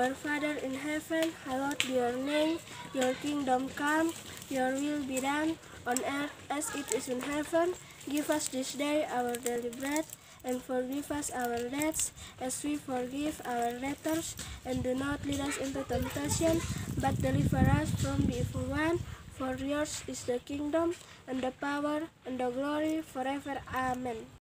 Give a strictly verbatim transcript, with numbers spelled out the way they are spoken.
Our Father in heaven, hallowed be your name. Your kingdom come, your will be done, on earth as it is in heaven. Give us this day our daily bread, and forgive us our debts, as we forgive our debtors. And do not lead us into temptation, but deliver us from the evil one. For yours is the kingdom, and the power, and the glory, forever. Amen.